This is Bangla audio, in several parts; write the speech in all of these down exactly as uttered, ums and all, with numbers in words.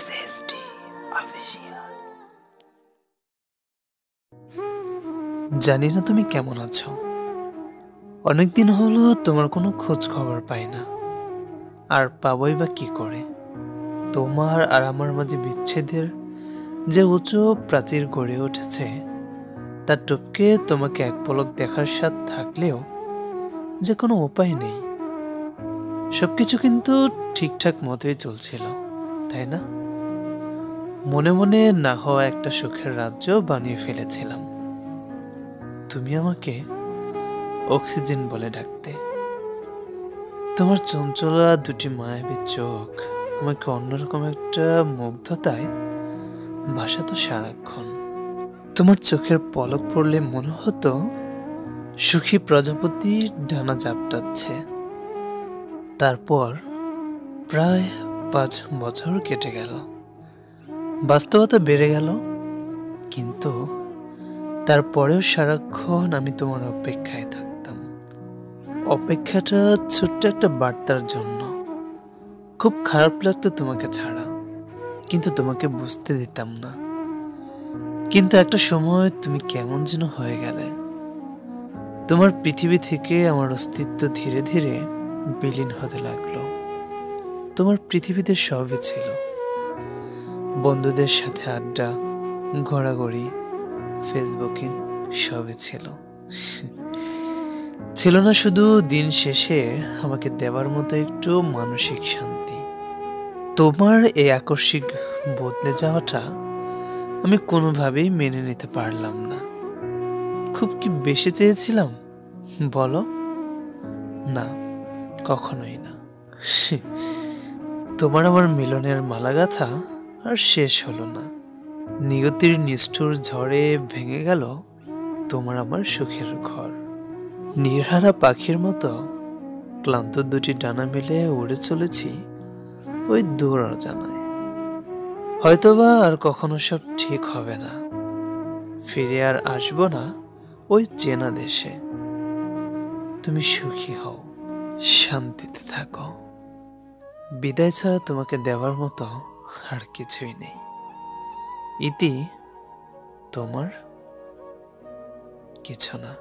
S S T official. জানি না তুমি কেমন আছো। অনেকদিন হলো তোমার কোনো খোঁজ খবর পাই না, আর পাবই বা কি করে। তোমার আর আমার মাঝে বিচ্ছেদের যে উঁচু প্রাচীর গড়ে উঠেছে, তার টপকে তোমাকে এক পলক দেখার স্বাদ থাকলেও যে কোনো উপায় নেই। সবকিছু কিন্তু ঠিকঠাক মতোই চলছিল, তাই না? মনে মনে না হওয়া একটা সুখের রাজ্য বানিয়ে ফেলেছিলাম। তুমি আমাকে অক্সিজেন বলে ডাকতে। তোমার চঞ্চলা দুটি মায়াবী চোখ আমাকে অন্যরকম একটা মুগ্ধতায় ভাসাতো সারাক্ষণ। তোমার চোখের পলক পড়লে মনে হতো সুখী প্রজাপতি ডানা ঝাপটাচ্ছে। তারপর প্রায় পাঁচ বছর কেটে গেল, বাস্তবতা বেড়ে গেল, কিন্তু তারপরেও সারাক্ষণ আমি তোমার অপেক্ষায় থাকতাম। অপেক্ষাটা ছোট্ট একটা বার্তার জন্য। খুব খারাপ লাগতো তোমাকে ছাড়া, কিন্তু তোমাকে বুঝতে দিতাম না। কিন্তু একটা সময় তুমি কেমন যেন হয়ে গেলে। তোমার পৃথিবী থেকে আমার অস্তিত্ব ধীরে ধীরে বিলীন হতে লাগলো। তোমার পৃথিবীতে সবই ছিল, বন্ধুদের সাথে আড্ডা, ঘোরাঘুরি, ফেসবুকিং, সবই ছিল। ছিল না শুধু দিন শেষে আমাকে দেওয়ার মতো একটু মানসিক শান্তি। তোমার এই আকস্মিক বদলে যাওয়াটা আমি কোনোভাবেই মেনে নিতে পারলাম না। খুব কি বেশি চেয়েছিলাম বলো? না, কখনোই না। তোমার আমার মিলনের মালাগাথা আর শেষ হলো না। নিয়তির নিষ্ঠুর ঝড়ে ভেঙে গেল তোমার আমার সুখের ঘর। নির্হারা পাখির মতো ক্লান্ত দুটি ডানা মেলে উড়ে চলেছি ওই দূর অজানায়। হয়তোবা আর কখনো সব ঠিক হবে না, ফিরে আর আসবো না ওই চেনা দেশে। তুমি সুখী হও, শান্তিতে থাকো। বিদায় ছাড়া তোমাকে দেওয়ার মতো আর কিছুই নেই। ইতি, তোমার কিছু না।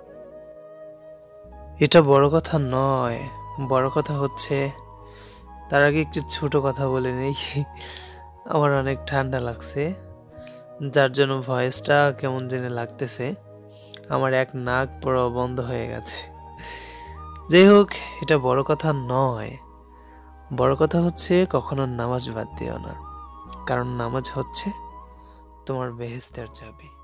এটা বড় কথা নয়, বড় কথা হচ্ছে তার আগে একটু ছোট কথা বলে নেই। আমার অনেক ঠান্ডা লাগছে, যার জন্য ভয়েসটা কেমন যেন লাগতেছে। আমার এক নাক পুরো বন্ধ হয়ে গেছে। যাই হোক, এটা বড় কথা নয়। বড় কথা হচ্ছে কখনো নামাজ বাদ দিও না, কারণ নামাজ হচ্ছে তোমার বেহেশতের চাবি।